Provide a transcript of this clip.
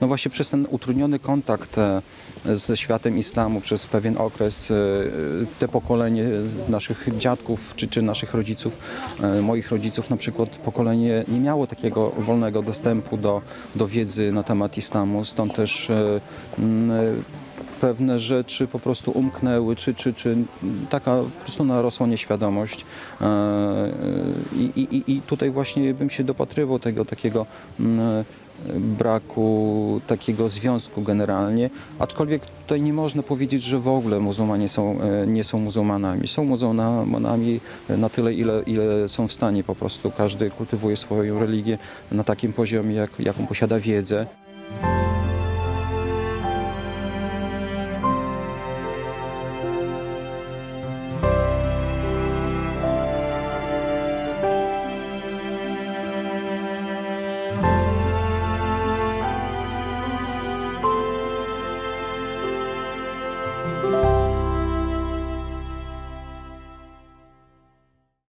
no właśnie przez ten utrudniony kontakt ze światem islamu przez pewien okres, te pokolenie naszych dziadków czy naszych rodziców, moich rodziców na przykład, pokolenie nie miało takiego wolnego dostępu do wiedzy na temat islamu, stąd też pewne rzeczy po prostu umknęły, czy taka po prostu narosła nieświadomość. I tutaj właśnie bym się dopatrywał tego takiego braku takiego związku generalnie, aczkolwiek tutaj nie można powiedzieć, że w ogóle muzułmanie nie są muzułmanami. Są muzułmanami na tyle, ile są w stanie po prostu. Każdy kultywuje swoją religię na takim poziomie, jaką posiada wiedzę.